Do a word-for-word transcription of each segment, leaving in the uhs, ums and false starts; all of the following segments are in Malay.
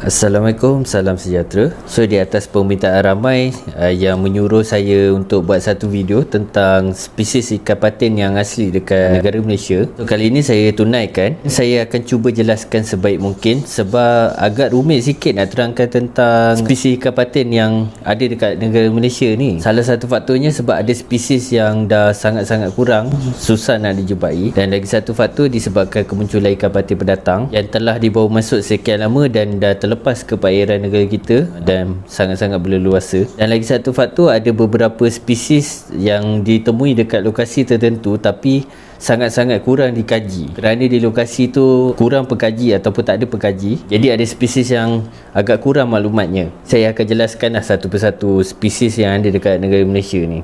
Assalamualaikum, salam sejahtera. So di atas permintaan ramai uh, yang menyuruh saya untuk buat satu video tentang spesies ikan patin yang asli dekat negara Malaysia. So kali ini saya tunaikan. Saya akan cuba jelaskan sebaik mungkin sebab agak rumit sikit nak terangkan tentang spesies ikan patin yang ada dekat negara Malaysia ni. Salah satu faktornya sebab ada spesies yang dah sangat-sangat kurang, susah nak dijumpai, dan lagi satu faktor disebabkan kemunculan ikan patin pendatang yang telah dibawa masuk sekian lama dan dah terlepas ke perairan negara kita dan sangat-sangat berleluasa. Dan lagi satu faktor, ada beberapa spesies yang ditemui dekat lokasi tertentu tapi sangat-sangat kurang dikaji kerana di lokasi tu kurang pengkaji ataupun tak ada pengkaji. Jadi ada spesies yang agak kurang maklumatnya. Saya akan jelaskan lah satu persatu spesies yang ada dekat negara Malaysia ni.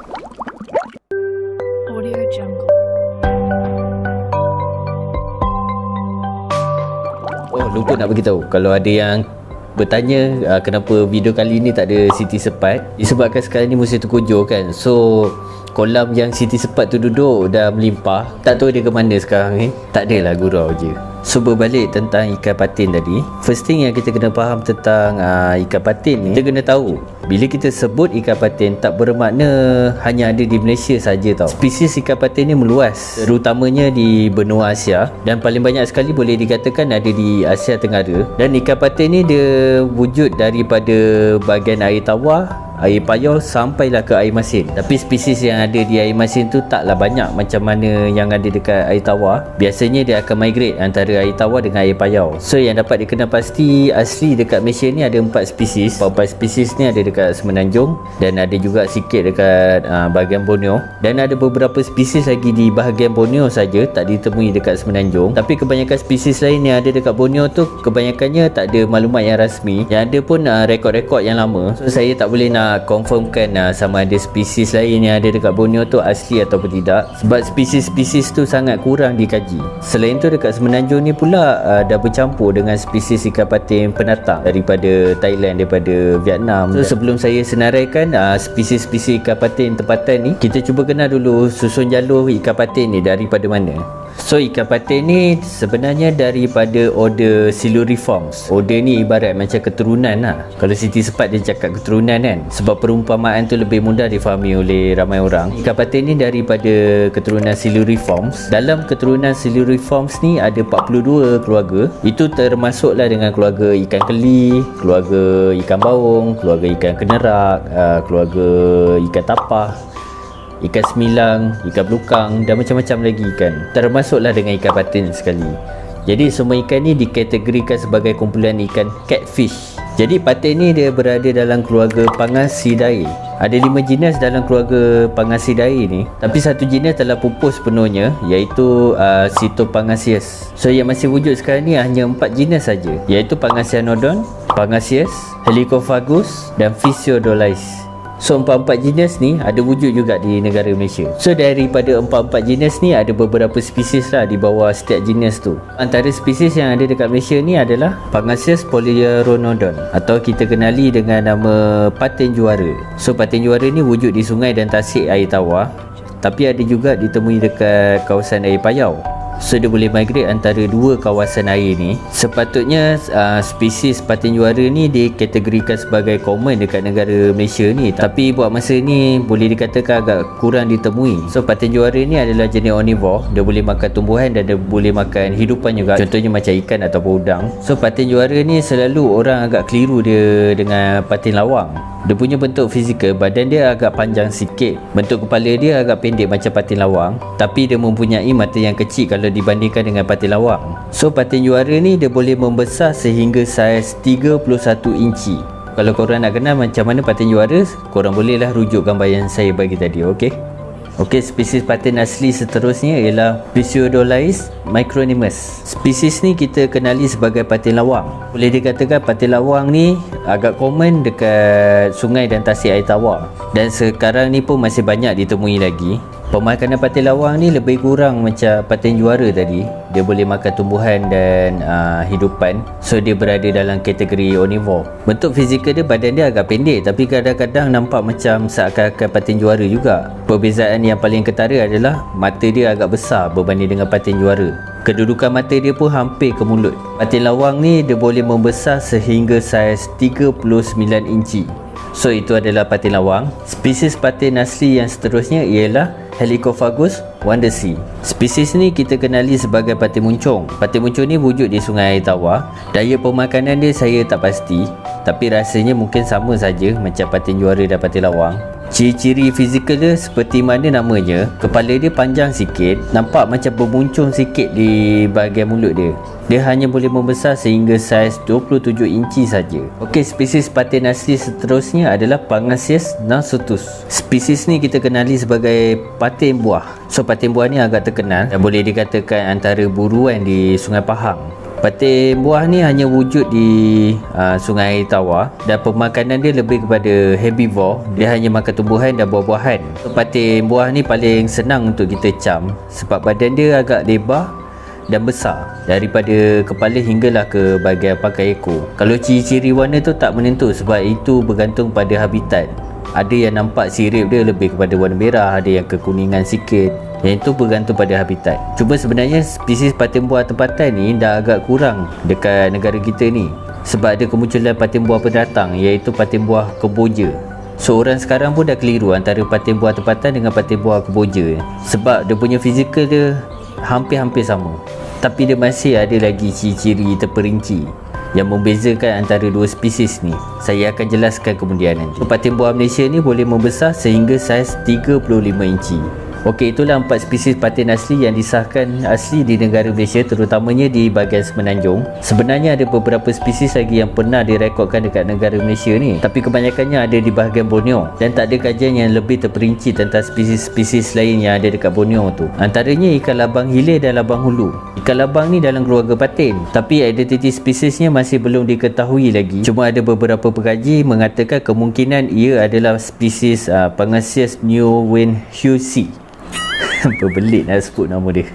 Oh, lupa nak beritahu, kalau ada yang bertanya uh, kenapa video kali ni tak ada Siti Sepat, disebabkan sekarang ni musim tengkujuh kan. So kolam yang Siti Sepat tu duduk dah melimpah, tak tahu dia ke mana sekarang ni. Tak adalah, gurau je. So berbalik tentang ikan patin tadi, first thing yang kita kena faham tentang uh, ikan patin ni, kita kena tahu bila kita sebut ikan patin tak bermakna hanya ada di Malaysia saja tau. Spesies ikan patin ni meluas, terutamanya di benua Asia, dan paling banyak sekali boleh dikatakan ada di Asia Tenggara. Dan ikan patin ni dia wujud daripada bahagian air tawar, air payau sampailah ke air masin. Tapi spesies yang ada di air masin tu taklah banyak macam mana yang ada dekat air tawar. Biasanya dia akan migrate antara air tawar dengan air payau. So yang dapat dikenal pasti asli dekat Malaysia ni ada empat spesies. Empat spesies ni ada dekat Semenanjung dan ada juga sikit dekat uh, bahagian Borneo, dan ada beberapa spesies lagi di bahagian Borneo saja, tak ditemui dekat Semenanjung. Tapi kebanyakan spesies lain yang ada dekat Borneo tu kebanyakannya tak ada maklumat yang rasmi. Yang ada pun uh, rekod-rekod yang lama. So saya tak boleh nak confirmkan uh, sama ada spesies lain yang ada dekat Borneo tu asli ataupun tidak, sebab spesies-spesies tu sangat kurang dikaji. Selain tu dekat Semenanjung ni pula uh, dah bercampur dengan spesies ikan patin pendatang daripada Thailand, daripada Vietnam. So sebelum saya senaraikan uh, spesies-spesies ikan patin tempatan ni, kita cuba kenal dulu susun jalur ikan patin ni daripada mana. So ikan patin ni sebenarnya daripada order Siluriformes. Order ni ibarat macam keturunan lah. Kalau Siti Sepat dia cakap keturunan kan, sebab perumpamaan tu lebih mudah difahami oleh ramai orang. Ikan patin ni daripada keturunan Siluriformes. Dalam keturunan Siluriformes ni ada empat puluh dua keluarga. Itu termasuklah dengan keluarga ikan keli, keluarga ikan baung, keluarga ikan kenerak, uh, keluarga ikan tapah, ikan semilang, ikan belukang, dan macam-macam lagi ikan. Termasuklah dengan ikan patin sekali. Jadi semua ikan ni dikategorikan sebagai kumpulan ikan catfish. Jadi patin ni dia berada dalam keluarga Pangasidae. Ada lima jenis dalam keluarga Pangasidae ni, tapi satu jenis telah pupus sepenuhnya, iaitu uh, Cytopangasius. So yang masih wujud sekarang ni hanya empat jenis saja, iaitu Pangasianodon, Pangasius, Helicophagus dan Physiodolais. So empat-empat jenis ni ada wujud juga di negara Malaysia. So daripada empat-empat jenis ni ada beberapa spesies lah di bawah setiap jenis tu. Antara spesies yang ada dekat Malaysia ni adalah Pangasius polyaeronodon, atau kita kenali dengan nama patin juara. So patin juara ni wujud di sungai dan tasik air tawar, tapi ada juga ditemui dekat kawasan air payau. So dia boleh migrate antara dua kawasan air ni. Sepatutnya uh, spesies patin juara ni dikategorikan sebagai common dekat negara Malaysia ni, tapi buat masa ni boleh dikatakan agak kurang ditemui. So patin juara ni adalah jenis omnivore. Dia boleh makan tumbuhan dan dia boleh makan hidupan juga, contohnya macam ikan ataupun udang. So patin juara ni selalu orang agak keliru dia dengan patin lawang. Dia punya bentuk fizikal, badan dia agak panjang sikit, bentuk kepala dia agak pendek macam patin lawang, tapi dia mempunyai mata yang kecil kalau dibandingkan dengan patin lawang. So patin juara ni dia boleh membesar sehingga saiz tiga puluh satu inci. Kalau korang nak kenal macam mana patin juara, korang bolehlah rujuk gambar yang saya bagi tadi, okey? Okey, spesies patin asli seterusnya ialah Physiodolais micronymus. Spesies ni kita kenali sebagai patin lawang. Boleh dikatakan patin lawang ni agak common dekat sungai dan tasik air tawar, dan sekarang ni pun masih banyak ditemui lagi. Pemakanan patin lawang ni lebih kurang macam patin juara tadi. Dia boleh makan tumbuhan dan uh, hidupan. So dia berada dalam kategori omnivore. Bentuk fizikal dia, badan dia agak pendek, tapi kadang-kadang nampak macam seakan-akan patin juara juga. Perbezaan yang paling ketara adalah mata dia agak besar berbanding dengan patin juara. Kedudukan mata dia pun hampir ke mulut. Patin lawang ni dia boleh membesar sehingga saiz tiga puluh sembilan inci. So itu adalah patin lawang. Spesies patin asli yang seterusnya ialah Helicophagus wandersii. Spesies ni kita kenali sebagai patin muncung. Patin muncung ni wujud di Sungai Air Tawar. Daya pemakanan dia saya tak pasti, tapi rasanya mungkin sama saja macam patin juara dan patin lawang. Ciri-ciri fizikal dia seperti mana namanya, kepala dia panjang sikit, nampak macam bermuncung sikit di bahagian mulut dia. Dia hanya boleh membesar sehingga saiz dua puluh tujuh inci saja. Okey, spesies patin asli seterusnya adalah Pangasius nausutus. Spesies ni kita kenali sebagai patin buah. So patin buah ni agak terkenal dan boleh dikatakan antara buruan di Sungai Pahang. Patin buah ni hanya wujud di uh, Sungai Air Tawar dan pemakanan dia lebih kepada herbivore. Dia hanya makan tumbuhan dan buah-buahan. So, patin buah ni paling senang untuk kita cam sebab badan dia agak lebar dan besar daripada kepala hinggalah ke bahagian pangkal ekor. Kalau ciri-ciri warna tu tak menentu sebab itu bergantung pada habitat. Ada yang nampak sirip dia lebih kepada warna merah, ada yang kekuningan sikit. Yang itu bergantung pada habitat. Cuma sebenarnya spesies patin buah tempatan ni dah agak kurang dekat negara kita ni sebab ada kemunculan patin buah pendatang iaitu patin buah kemboja. So orang sekarang pun dah keliru antara patin buah tempatan dengan patin buah kemboja sebab dia punya fizikal dia hampir-hampir sama, tapi dia masih ada lagi ciri-ciri terperinci yang membezakan antara dua spesies ni. Saya akan jelaskan kemudian nanti. Patin buah Malaysia ni boleh membesar sehingga saiz tiga puluh lima inci. Okey, itulah empat spesies patin asli yang disahkan asli di negara Malaysia, terutamanya di bahagian Semenanjung. Sebenarnya ada beberapa spesies lagi yang pernah direkodkan dekat negara Malaysia ni, tapi kebanyakannya ada di bahagian Borneo dan tak ada kajian yang lebih terperinci tentang spesies-spesies lain yang ada dekat Borneo tu. Antaranya ikan labang hilir dan labang hulu. Ikan labang ni dalam keluarga patin, tapi identiti spesiesnya masih belum diketahui lagi. Cuma ada beberapa pekaji mengatakan kemungkinan ia adalah spesies uh, Pangasius nauwenhuisii. Berbelit nak sebut nama dia.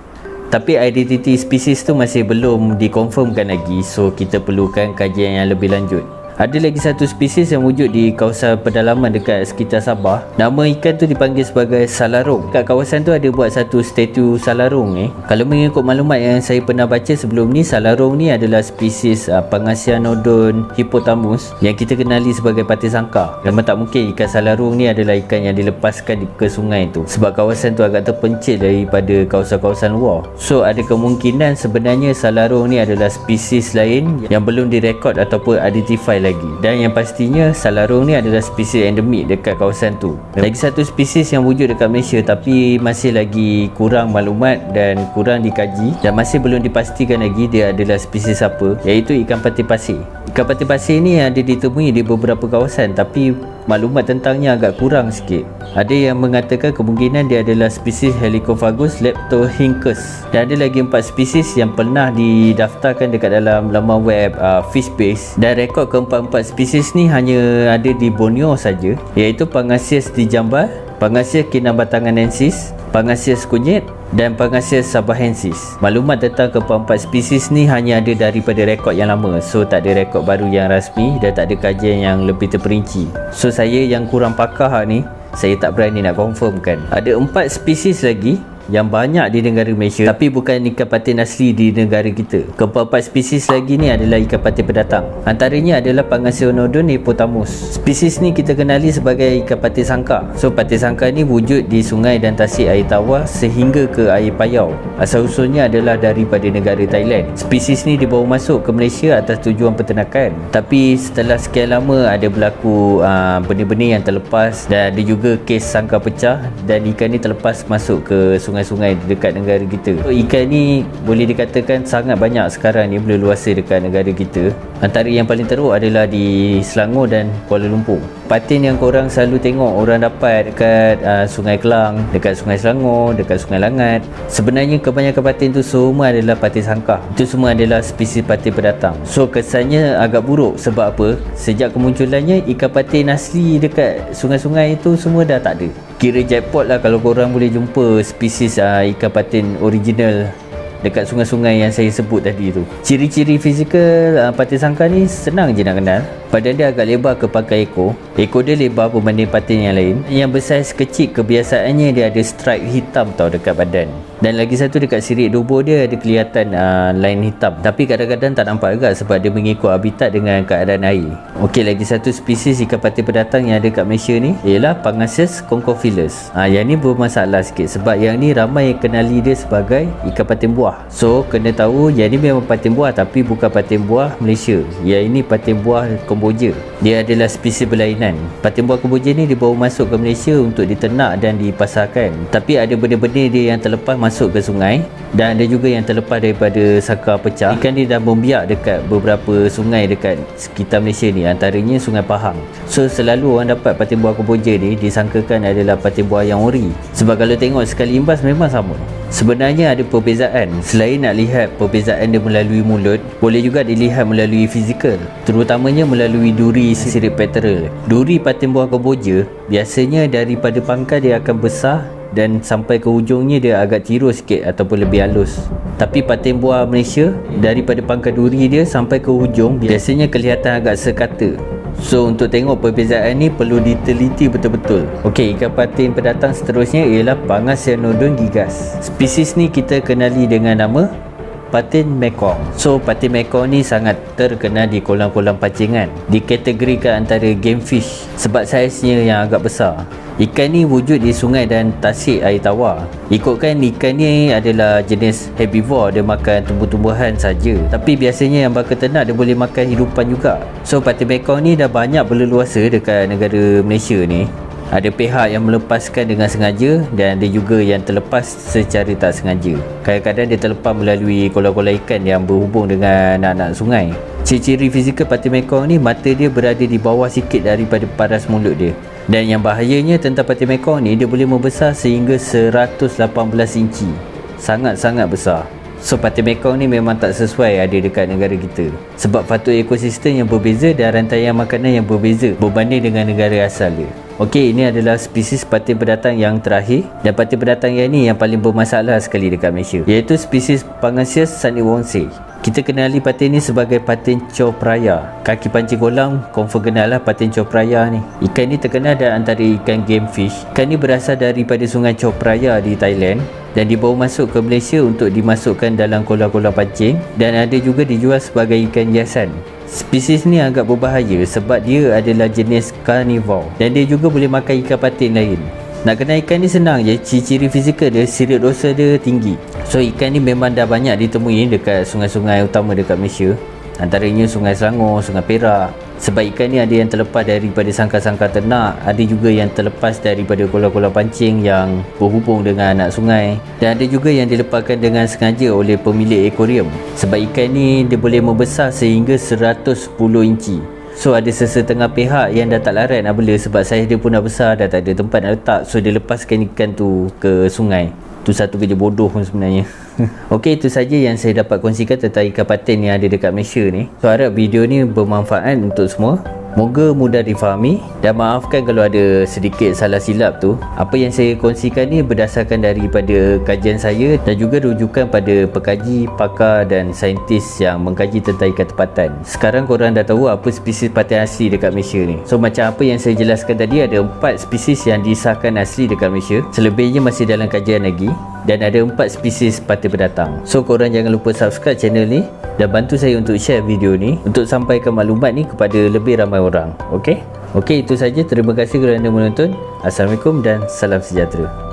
Tapi identiti spesies tu masih belum dikonfirmkan lagi, so kita perlukan kajian yang lebih lanjut. Ada lagi satu spesies yang wujud di kawasan pedalaman dekat sekitar Sabah. Nama ikan tu dipanggil sebagai salarung. Kat kawasan tu ada buat satu statu salarung ni. Kalau mengikut maklumat yang saya pernah baca sebelum ni, salarung ni adalah spesies uh, Pangasianodon hippopotamus yang kita kenali sebagai patin sangkar. Memang tak mungkin ikan salarung ni adalah ikan yang dilepaskan ke sungai tu sebab kawasan tu agak terpencil daripada kawasan-kawasan luar. So ada kemungkinan sebenarnya salarung ni adalah spesies lain yang belum direkod ataupun identify lagi. Dan yang pastinya salarung ni adalah spesies endemik dekat kawasan tu. Lagi satu spesies yang wujud dekat Malaysia tapi masih lagi kurang maklumat dan kurang dikaji dan masih belum dipastikan lagi dia adalah spesies apa, iaitu ikan patin pasir. Ikan patin pasir ni ada ditemui di beberapa kawasan tapi maklumat tentangnya agak kurang sikit. Ada yang mengatakan kemungkinan dia adalah spesies Helicophagus leptorhynchus. Dan ada lagi empat spesies yang pernah didaftarkan dekat dalam laman web uh, Fishbase, dan rekod keempat-empat spesies ni hanya ada di Borneo saja, iaitu Pangasius dijambal, Pangasius kinabatanganensis, Pangasius kunyit dan Pangasius sabahensis. Maklumat tentang keempat-empat spesies ni hanya ada daripada rekod yang lama, so tak ada rekod baru yang rasmi dan tak ada kajian yang lebih terperinci. So saya yang kurang pakar ni, saya tak berani nak confirmkan. Ada empat spesies lagi yang banyak di negara Malaysia tapi bukan ikan patin asli di negara kita. Keempat-empat spesies lagi ni adalah ikan patin pendatang. Antaranya adalah Pangasianodon hippopotamus. Spesies ni kita kenali sebagai ikan patin sangkar. So patin sangkar ni wujud di sungai dan tasik air tawar sehingga ke air payau. Asal usulnya adalah daripada negara Thailand. Spesies ni dibawa masuk ke Malaysia atas tujuan peternakan, tapi setelah sekian lama ada berlaku uh, benih-benih yang terlepas dan ada juga kes sangkar pecah dan ikan ni terlepas masuk ke sungai sungai-sungai dekat negara kita. So, ikan ni boleh dikatakan sangat banyak sekarang ni berleluasa dekat negara kita. Antara yang paling teruk adalah di Selangor dan Kuala Lumpur. Patin yang korang selalu tengok orang dapat dekat uh, Sungai Kelang, dekat Sungai Selangor, dekat Sungai Langat, sebenarnya kebanyakan patin tu semua adalah patin sangkar. Itu semua adalah spesies patin pendatang. So kesannya agak buruk. Sebab apa? Sejak kemunculannya, ikan patin asli dekat sungai-sungai itu semua dah tak ada. Kira jackpot lah kalau korang boleh jumpa spesies uh, ikan patin original dekat sungai-sungai yang saya sebut tadi tu. Ciri-ciri fizikal uh, patin sangkar ni senang je nak kenal. Badan dia agak lebar kepangkal ekor. Ekor dia lebar berbanding patin yang lain. Yang bersaiz kecil, kebiasaannya dia ada stripe hitam tau dekat badan. Dan lagi satu dekat sirik dubur dia ada kelihatan uh, line hitam. Tapi kadang-kadang tak nampak agak sebab dia mengikut habitat dengan keadaan air. Okey, lagi satu spesies ikan patin pendatang yang ada kat Malaysia ni ialah Pangasius conchophilus. Ah, yang ni bermasalah sikit sebab yang ni ramai yang kenali dia sebagai ikan patin buah. So kena tahu yang ni memang patin buah tapi bukan patin buah Malaysia. Yang ini patin buah Kemboja. Dia adalah spesies berlainan. Patin buah Kemboja ni dibawa masuk ke Malaysia untuk diternak dan dipasarkan. Tapi ada benih-benih dia yang terlepas masuk ke sungai dan ada juga yang terlepas daripada sakar pecah. Ikan ni dah membiak dekat beberapa sungai dekat sekitar Malaysia ni, antaranya Sungai Pahang. So selalu orang dapat patin buah Kemboja ni disangkakan adalah patin buah yang ori. Sebab kalau tengok sekali imbas memang sama. Sebenarnya ada perbezaan. Selain nak lihat perbezaan dia melalui mulut, boleh juga dilihat melalui fizikal, terutamanya melalui duri sirip pectoral. Duri patin buah Kemboja biasanya daripada pangkal dia akan besar dan sampai ke hujungnya dia agak tirus sikit ataupun lebih halus. Tapi patin buah Malaysia daripada pangkal duri dia sampai ke hujung biasanya kelihatan agak sekata. So untuk tengok perbezaan ni perlu diteliti betul-betul. Okey, ikan patin pendatang seterusnya ialah Pangasianodon gigas. Spesies ni kita kenali dengan nama patin Mekong. So patin Mekong ni sangat terkenal di kolam-kolam pancingan. Dikategorikan antara game fish sebab saiznya yang agak besar. Ikan ni wujud di sungai dan tasik air tawar. Ikutkan ikan ni adalah jenis herbivore, dia makan tumbuh-tumbuhan saja. Tapi biasanya yang bakal ternak dia boleh makan hidupan juga. So patin Mekong ni dah banyak berleluasa dekat negara Malaysia ni. Ada pihak yang melepaskan dengan sengaja dan ada juga yang terlepas secara tak sengaja. Kadang-kadang dia terlepas melalui kolam-kolam ikan yang berhubung dengan anak-anak sungai. Ciri-ciri fizikal patin Mekong ni, mata dia berada di bawah sikit daripada paras mulut dia. Dan yang bahayanya tentang patin Mekong ni, dia boleh membesar sehingga seratus lapan belas inci. Sangat-sangat besar. So patin Mekong ni memang tak sesuai ada dekat negara kita sebab faktor ekosistem yang berbeza dan rantaian makanan yang berbeza berbanding dengan negara asal dia. Okey, ini adalah spesies patin pendatang yang terakhir, dan patin pendatang yang ni yang paling bermasalah sekali dekat Malaysia, iaitu spesies Pangasius saniwongse. Kita kenali patin ni sebagai patin chow praya. Kaki pancing kolam confirm kenal lah patin chow praya ni. Ikan ni terkenal dan antara ikan game fish. Ikan ni berasal daripada sungai Chow Phraya di Thailand dan dibawa masuk ke Malaysia untuk dimasukkan dalam kolam-kolam pancing, dan ada juga dijual sebagai ikan hiasan. Spesies ni agak berbahaya sebab dia adalah jenis carnivore dan dia juga boleh makan ikan patin lain. Nak kenal ikan ni senang je, ciri-ciri fizikal dia, sirip dorsal dia tinggi. So ikan ni memang dah banyak ditemui dekat sungai-sungai utama dekat Malaysia, antaranya Sungai Selangor, Sungai Perak. Sebab ikan ni ada yang terlepas daripada sangkar-sangkar ternak, ada juga yang terlepas daripada kolam-kolam pancing yang berhubung dengan anak sungai, dan ada juga yang dilepaskan dengan sengaja oleh pemilik akuarium. Sebab ikan ni dia boleh membesar sehingga seratus sepuluh inci. So ada sesetengah pihak yang dah tak larat nak bela sebab saiz dia pun dah besar, dah tak ada tempat nak letak. So dia lepaskan ikan tu ke sungai. Tu satu kerja bodoh pun sebenarnya. Okey, itu saja yang saya dapat kongsikan tentang ikan patin yang ada dekat Malaysia ni. So harap video ni bermanfaat untuk semua. Moga mudah difahami, dan maafkan kalau ada sedikit salah silap tu. Apa yang saya kongsikan ni berdasarkan daripada kajian saya dan juga rujukan pada pekaji, pakar dan saintis yang mengkaji tentang ikan tempatan. Sekarang korang dah tahu apa spesies patin asli dekat Malaysia ni. So macam apa yang saya jelaskan tadi, ada empat spesies yang disahkan asli dekat Malaysia. Selebihnya masih dalam kajian lagi, dan ada empat spesies patin pendatang. So korang jangan lupa subscribe channel ni dan bantu saya untuk share video ni untuk sampaikan maklumat ni kepada lebih ramai orang. Okey? Okey, itu saja. Terima kasih kerana menonton. Assalamualaikum dan salam sejahtera.